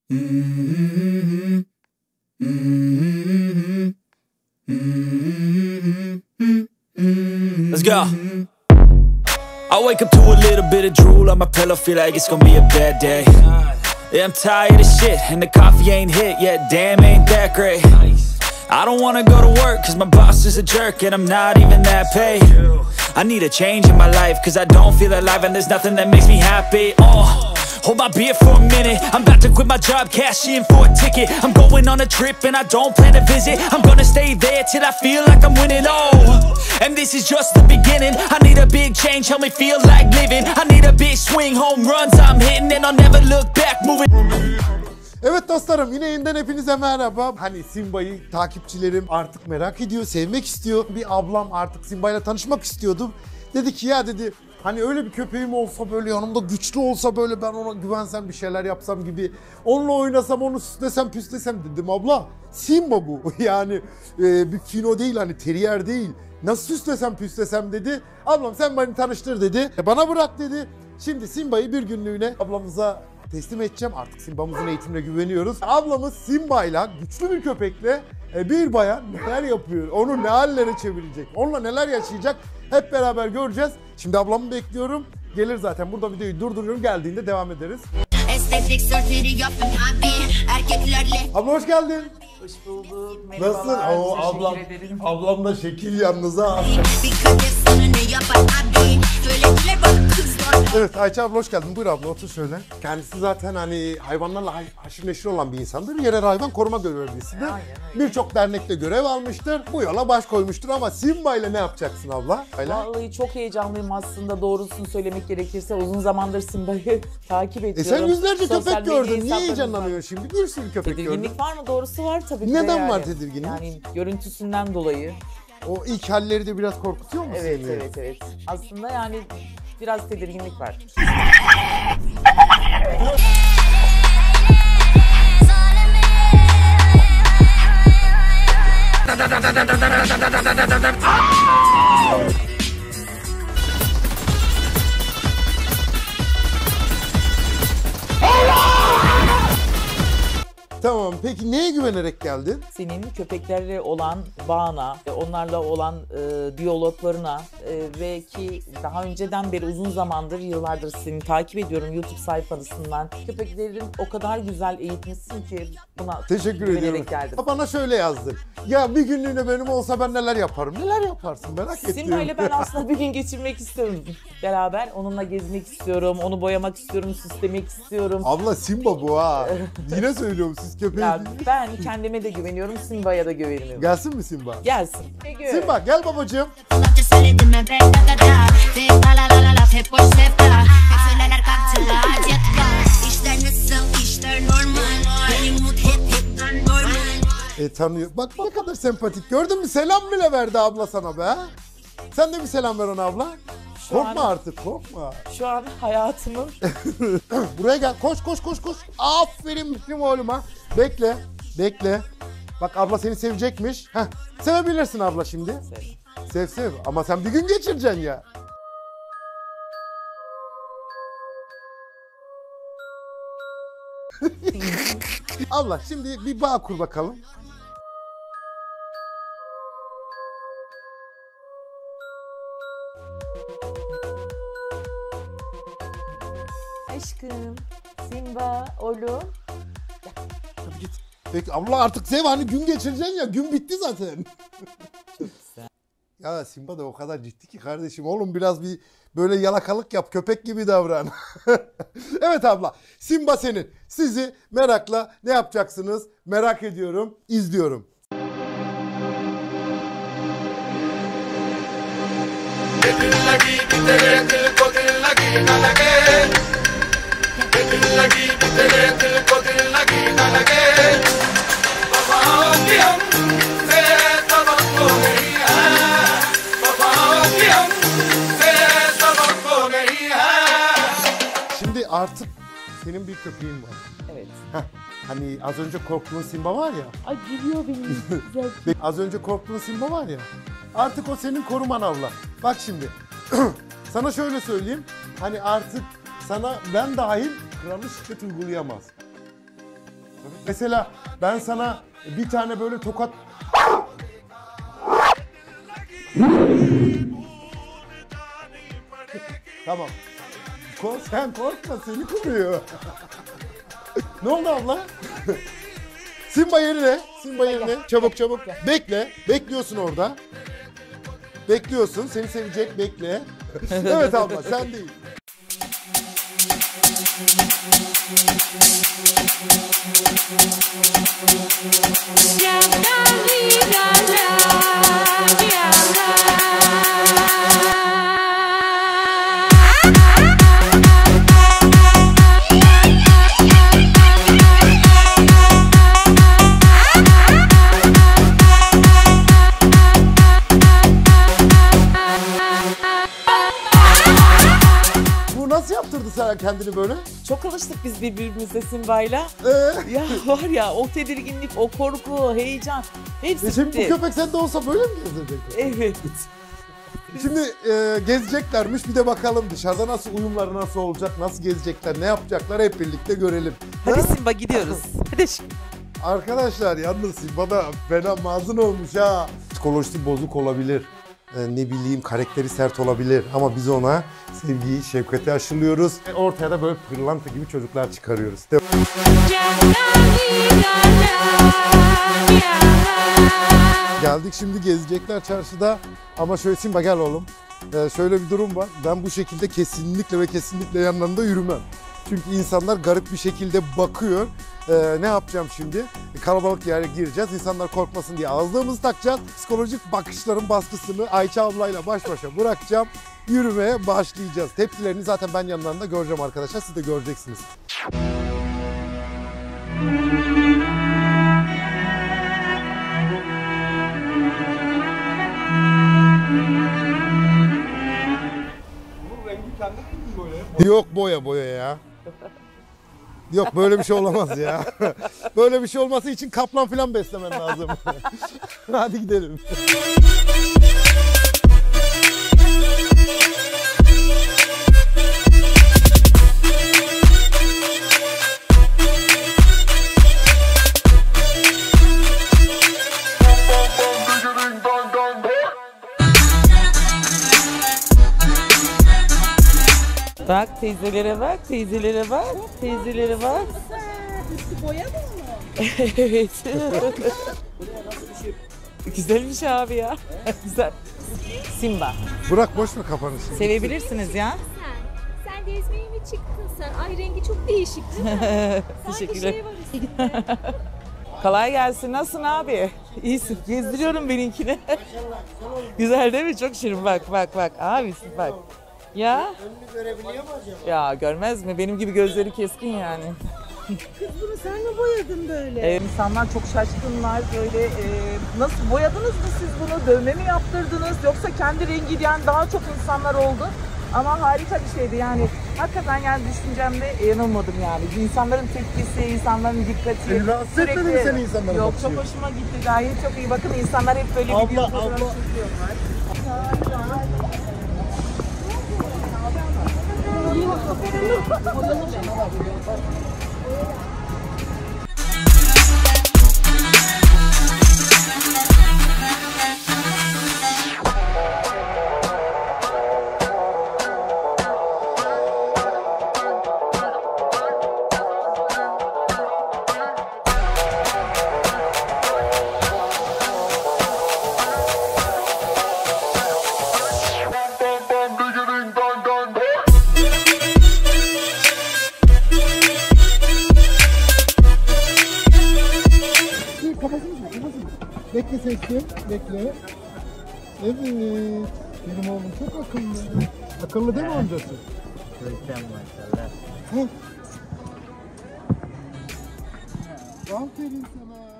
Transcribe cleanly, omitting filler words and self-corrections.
Let's go. I wake up to a little bit of drool on my pillow, feel like it's gonna be a bad day. Yeah, I'm tired of shit, and the coffee ain't hit yet, damn, ain't that great. I don't wanna go to work, cause my boss is a jerk, and I'm not even that paid. I need a change in my life, cause I don't feel alive, and there's nothing that makes me happy. Hold my beer for a minute, I'm about to quit my job, cash in for a ticket. I'm going on a trip and I don't plan to visit. I'm gonna stay there till I feel like I'm winning, and this is just the beginning. I need a big change, help me feel like living. I need a big swing, home runs I'm hitting, and I'll never look back, moving. Evet dostlarım, yine yeniden hepinize merhaba. Hani Simba'yı takipçilerim artık merak ediyor, sevmek istiyor. Bir ablam artık Simba'yla tanışmak istiyordu. Dedi ki ya dedi, hani öyle bir köpeğim olsa, böyle yanımda güçlü olsa, böyle ben ona güvensem, bir şeyler yapsam gibi, onunla oynasam, onu süslesem püslesem dedim. Abla, Simba bu. Yani bir fino değil, hani terrier değil. Nasıl süslesem püslesem dedi. Ablam sen beni tanıştır dedi. Bana bırak dedi. Şimdi Simba'yı bir günlüğüne ablamıza teslim edeceğim. Artık Simba'mızın eğitimine güveniyoruz. Ablamız Simba'yla, güçlü bir köpekle bir bayan neler yapıyor, onu ne hallere çevirecek, onunla neler yaşayacak hep beraber göreceğiz. Şimdi ablamı bekliyorum. Gelir zaten. Burada videoyu durduruyorum. Geldiğinde devam ederiz. Estetik sörteri yapın abi erkeklerle. Abla hoş geldin. Hoş bulduk. Merhabalar. Nasılsın? Oo, ablam da şekil yalnız ha. Evet Ayça abla hoş geldin. Buyur abla, otur şöyle. Kendisi zaten hani hayvanlarla haşır neşir olan bir insandır. Yerel hayvan koruma görevlisidir. Birçok dernekte görev almıştır. Bu yola baş koymuştur ama Simba ile ne yapacaksın abla? Vallahi çok heyecanlıyım aslında, doğrusunu söylemek gerekirse. Uzun zamandır Simba'yı takip ediyorum. Sen yüzlerce Sosyal köpek gördün. Niye hesaplarımız heyecanlanıyorsun şimdi? Bir sürü köpek gördün. Tedirginlik var mı? Doğrusu var tabii ki. Neden yani. var tedirginlik? Yani görüntüsünden dolayı. O ilk halleri de biraz korkutuyor mu Evet, seni? evet. Aslında yani biraz tedirginlik var. Tamam, peki neye güvenerek geldin? Senin köpeklerle olan bağına, onlarla olan diyaloglarına ve ki daha önceden beri uzun zamandır, yıllardır seni takip ediyorum YouTube sayfasından. Köpeklerin o kadar güzel eğitmişsin ki buna Teşekkür ediyorum. geldim. Bana şöyle yazdın. Ya bir günlüğüne benim olsa ben neler yaparım? Neler yaparsın merak ettim. Simba ile ben aslında bir gün geçirmek istiyorum beraber. Onunla gezmek istiyorum, onu boyamak istiyorum, süslemek istiyorum. Abla Simba bu ha. Yine söylüyorum, siz köpeği. Ya ben kendime de güveniyorum, Simba'ya da güveniyorum. Gelsin mi Simba? Gelsin. Peki. Simba gel babacığım. Tanıyor. Bak ne kadar sempatik. Gördün mü? Selam bile verdi abla sana be. Sen de bir selam ver ona abla. Korkma artık, korkma. Şu an hayatımın... Buraya gel. Koş. Aferin benim oğluma. Bekle. Bak abla seni sevecekmiş. Heh. Sevebilirsin abla şimdi. Sev. Ama sen bir gün geçireceksin ya. Abla şimdi bir bağ kur bakalım. Aşkım, Simba, oğlum. Hadi git. Peki abla artık sev, hani gün geçireceksin ya. Gün bitti zaten. Ya Simba da o kadar ciddi ki kardeşim. Oğlum biraz bir böyle yalakalık yap. Köpek gibi davran. Evet abla. Simba senin. Sizi merakla ne yapacaksınız? Merak ediyorum. İzliyorum. Şimdi artık senin bir köpeğin var. Evet. Hani az önce korktuğun Simba var ya. Ay gülüyor benim. Az önce korktuğun Simba var ya. Artık o senin koruman abla. Bak şimdi. Sana şöyle söyleyeyim. Hani artık sana ben dahil kralı şiddet uygulayamaz. Mesela ben sana bir tane böyle tokat... Tamam. Sen korkma, seni koruyor. Ne oldu abla? Simba yerine. Simba yerine. Çabuk çabuk. Bekle. Bekliyorsun orada. Bekliyorsun. Seni sevecek. Bekle. Evet abla, sen değil. Nasıl yaptırdı sana kendini böyle? Çok alıştık biz birbirimize Simba'yla. Ya var ya o tedirginlik, o korku, heyecan hepsi Şimdi bitti. bu köpek sende olsa böyle mi gezecek? Evet. Şimdi gezeceklermiş, bir de bakalım dışarıda nasıl uyumları nasıl olacak, nasıl gezecekler, ne yapacaklar hep birlikte görelim. Hadi Ha? Simba gidiyoruz. Hadi şimdi. Arkadaşlar yalnız Simba da fena mazın olmuş ha. Psikolojisi bozuk olabilir. Ne bileyim karakteri sert olabilir ama biz ona sevgiyi, şefkati aşılıyoruz. Ortaya da böyle pırlanta gibi çocuklar çıkarıyoruz. Geldik şimdi gezecekler çarşıda ama şöyle Simba gel oğlum. Şöyle bir durum var. Ben bu şekilde kesinlikle ve kesinlikle yanlarında yürümem. Çünkü insanlar garip bir şekilde bakıyor. Ne yapacağım şimdi? Kalabalık yere gireceğiz. İnsanlar korkmasın diye ağızlığımızı takacağız. Psikolojik bakışların baskısını Ayça ablayla baş başa bırakacağım. Yürümeye başlayacağız. Tepkilerini zaten ben yanlarında göreceğim arkadaşlar. Siz de göreceksiniz. Yok boya ya. Yok böyle bir şey olamaz ya. Böyle bir şey olması için kaplan falan beslemen lazım. Hadi gidelim. Bak teyzelere bak, teyzelere bak, teyzelere bak. Üstü boya mı onu? Evet. Güzelmiş abi ya. Güzel. Simba. Bırak boş ver kafanı şimdi. Sevebilirsiniz ya. Sen gezmeye mi çıktın sen? Ay rengi çok değişik değil mi? Teşekkürler. Sanki şey var üstünde. Kolay gelsin. Nasılsın abi? İyisin. Gezdiriyorum benimkini. Güzel değil mi? Çok şirin. Bak bak bak. Abisi bak. Ya. Önünü görebiliyor mu acaba? Ya görmez mi? Benim gibi gözleri keskin yani. Kız bunu sen mi boyadın böyle? İnsanlar çok şaşkınlar. Böyle nasıl boyadınız mı siz bunu? Dövme mi yaptırdınız? Yoksa kendi rengi diyen daha çok insanlar oldu. Ama harika bir şeydi yani. Hakikaten yani düşüncemde yanılmadım yani. İnsanların tepkisi, insanların dikkati. Rahatsız etmedi mi seni insanların Yok bakışı? çok hoşuma gitti. Gayet çok iyi. Bakın insanlar hep böyle video fotoğraf çekiyorlar. Bekle sesli, bekle. Evet, benim oğlum çok akıllı. Akıllı değil mi amcası? Hocam maşallah. Aferin sana.